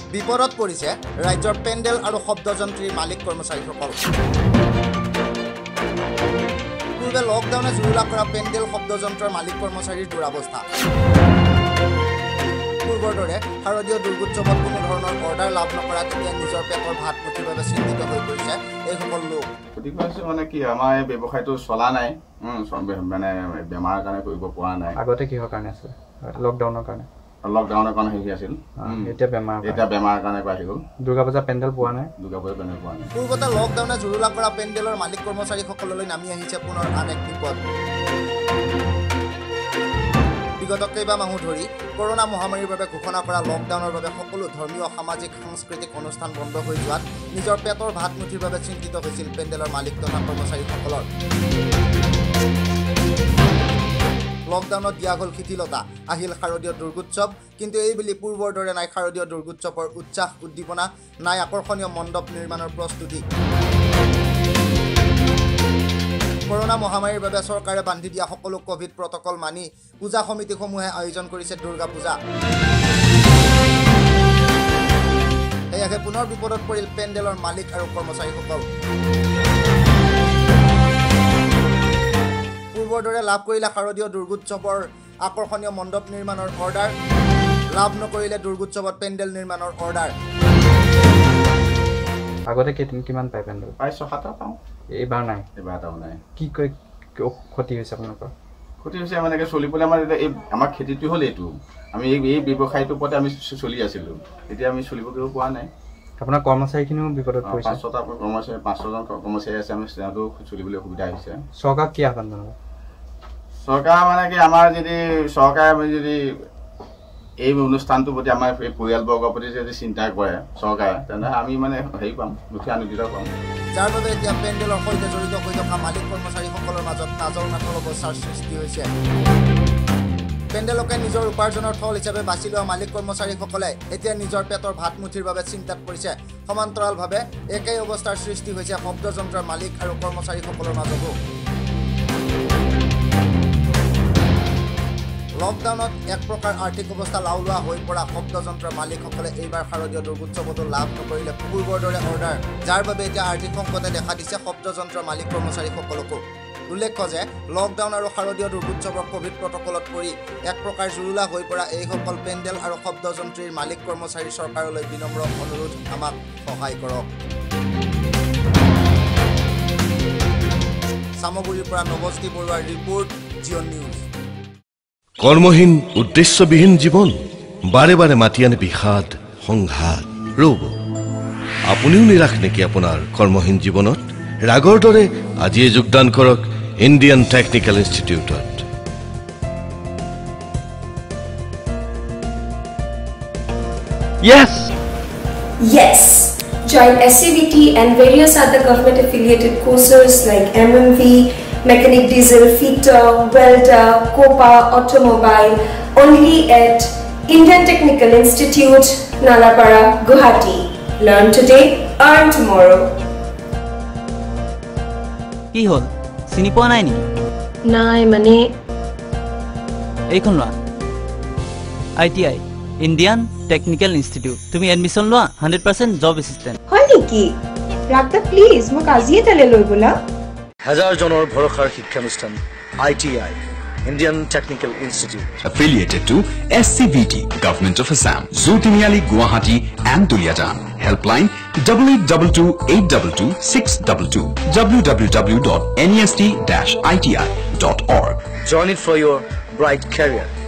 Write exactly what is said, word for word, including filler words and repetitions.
বিপদত পৰিছে ৰাজ্যৰ পেণ্ডেল আৰু শব্দযন্ত্ৰীৰ মালিক কৰ্মচাৰীসকল। পূৰ্বে লকডাউনে জুৰুলা কৰা পেণ্ডেল শব্দযন্ত্ৰৰ মালিক কৰ্মচাৰীৰ দুৰৱস্থা। পূৰ্বৰ দৰে শাৰদীয় দুৰ্গোৎসৱত কোনো ধৰণৰ অৰ্ডাৰ লাভ নকৰাত এতিয়া নিজৰ পেটৰ ভাত মুঠিৰ বাবে চিন্তিত হৈ পৰিছে এইসকল লোক। মানে কি আমাৰ এই ব্যৱসায়টো চলা নাই, মানে বেমাৰৰ কাৰণে কৰিব পৰা নাই। আগতে কিহৰ কাৰণে আছিল? লকডাউনৰ কাৰণে। লকডাউনৰ কাৰণে হেৰি আছিল, এতিয়া বেমাৰ এতিয়া বেমাৰৰ কাৰণে আহি গ'ল। দুৰ্গা পূজা পেণ্ডেল পোৱা নাই, দুৰ্গা পূজা পেণ্ডেল পোৱা নাই। পূৰ্বতে লকডাউনে জুৰুলা কৰা পেণ্ডেলৰ মালিক কৰ্মচাৰীসকললৈ নামি আহিছে পুনৰ আন এক বিপদ। বিগত কেইবামাহো ধৰি কৰোনা মহামাৰীৰ বাবে ঘোষণা কৰা লকডাউনৰ বাবে সকলো ধৰ্মীয় সামাজিক সাংস্কৃতিক অনুষ্ঠান বন্ধ হৈ যোৱাত নিজৰ পেটৰ ভাত মুঠিৰ বাবে চিন্তিত হৈছিল পেণ্ডেলৰ মালিক তথা কৰ্মচাৰীসকলৰ। লকডাউনত দিয়া হ'ল শিথিলতা, আহিল শাৰদীয় দুৰ্গোৎসৱ, কিন্তু এইবুলি পূৰ্বৰ দৰে নাই শাৰদীয় দুৰ্গোৎসৱৰ উৎসাহ উদ্দীপনা, নাই আকৰ্ষণীয় মণ্ডপ নিৰ্মাণৰ প্ৰস্তুতি। কৰোনা মহামাৰীৰ বাবে চৰকাৰে বান্ধি দিয়া সকলো কোভিড প্ৰটকল মানি পূজা সমিতিসমূহে আয়োজন কৰিছে দুৰ্গা পূজা। সেয়েহে পুনৰ বিপদত পৰিল পেণ্ডেলৰ মালিক আৰু কৰ্মচাৰীসকল। পূৰ্বৰ দৰে লাভ কৰিলে শাৰদীয় দুৰ্গোৎসৱৰ আকৰ্ষণীয় মণ্ডপ নিৰ্মাণৰ অৰ্ডাৰ, লাভ নকৰিলে দুৰ্গোৎসৱত পেণ্ডেল নিৰ্মাণৰ অৰ্ডাৰ। আগতে কিমান পায় পেণ্ডেল? প্ৰায় ছয় সাতটা পাওঁ, এইবাৰ নাই। এইবাৰ এটাও নাই। কি কৈ ক্ষতি হৈছে আপোনালোকৰ? ক্ষতি হৈছে মানে চলিবলৈ আমাৰ এতিয়া এই আমাৰ খেতিটো হ'ল এইটো, আমি এই এই ব্যৱসায়টোৰ ওপৰতে আমি চলি আছিলোঁ, এতিয়া আমি চলিবলৈ পোৱা নাই। আপোনাৰ কৰ্মচাৰীখিনিও বিপদত পৰিছে? পাঁচশটা কৰ্মচাৰী পাঁচশজন কৰ্মচাৰী আছে, আমি তেওঁতো চলিবলৈ অসুবিধা হৈছে। চৰকাৰক কি আহ্বান জনাব? চৰকাৰ মানে কি আমাৰ যদি চৰকাৰে যদি এই অনুষ্ঠানটোৰ প্ৰতি আমাৰ এই পৰিয়ালবৰ্গৰ প্ৰতি যদি চিন্তা কৰে চৰকাৰে, তেনেহ'লে আমি মানে হেৰি পাম, দুখীয়া আনন্দিত পাম। যাৰ বাবে এতিয়া পেণ্ডেলৰ সৈতে জড়িত হৈ থকা মালিক কৰ্মচাৰীসকলৰ মাজত নাজৰ নাথৰ অৱস্থাৰ সৃষ্টি হৈছে। পেণ্ডেলকে নিজৰ উপাৰ্জনৰ থল হিচাপে বাছি লোৱা মালিক কৰ্মচাৰীসকলে এতিয়া নিজৰ পেটৰ ভাত মুঠিৰ বাবে চিন্তাত পৰিছে। সমান্তৰালভাৱে একেই অৱস্থাৰ সৃষ্টি হৈছে শব্দযন্ত্ৰৰ মালিক আৰু কৰ্মচাৰীসকলৰ মাজতো। লকডাউনত এক প্ৰকাৰ আৰ্থিক অৱস্থা লাওলোৱা হৈ পৰা শব্দযন্ত্ৰৰ মালিকসকলে এইবাৰ শাৰদীয় দুৰ্গোৎসৱতো লাভ নকৰিলে পূৰ্বৰ দৰে অৰ্ডাৰ, যাৰ বাবে এতিয়া আৰ্থিক সংকটে দেখা দিছে শব্দযন্ত্ৰৰ মালিক কৰ্মচাৰীসকলকো। উল্লেখ্য যে লকডাউন আৰু শাৰদীয় দুৰ্গোৎসৱৰ কোভিড প্ৰটকলত পৰি এক প্ৰকাৰ জুৰুলা হৈ পৰা এইসকল পেণ্ডেল আৰু শব্দযন্ত্ৰীৰ মালিক কৰ্মচাৰী চৰকাৰলৈ বিনম্ৰ অনুৰোধ, আমাক সহায় কৰক। চামগুৰিৰ পৰা নৱজ্যোতি বৰুৱাৰ ৰিপৰ্ট, জিঅন নিউজ। কৰ্মহীন উদ্দেশ্যবিহীন জীৱন, বাৰে বাৰে মাতি আনে বিষাদ সংঘাত। ৰ'ব, আপুনিও নিৰাশ নেকি আপোনাৰ কৰ্মহীন জীৱনত? ৰাগৰ দৰে আজিয়ে যোগদান কৰক ইণ্ডিয়ান টেকনিকেল ইনষ্টিটিউটত। Yes! Yes! Join S C V T and various other government affiliated courses like M M V, Mechanic Diesel, Fitter, Welder, Copa, Automobile, only at Indian Technical Institute, Nalapara, Guwahati. Learn today, earn tomorrow. কি হল? চিনি পোৱা নাই নি? নাই মানে এইখন লোৱা, I T I Indian technical institute. তুমি এডমিশ্যন লোৱা, হাণ্ড্ৰেড পাৰ্চেণ্ট জব এচিষ্টেণ্ট। হয় নেকি? ৰাগদা প্লিজ মোক আজিয়ে তালে লৈ বলা। হাজাৰ জনৰ ভৰসাৰ শিক্ষানুষ্ঠান I T I Indian Technical Institute, affiliated to S C V T, Government of Assam, Zutiniali, Guwahati and Duliajan. Helpline double eight double two eight double two six double two. w w w dot nest dash i t i dot org. Join it for your bright career.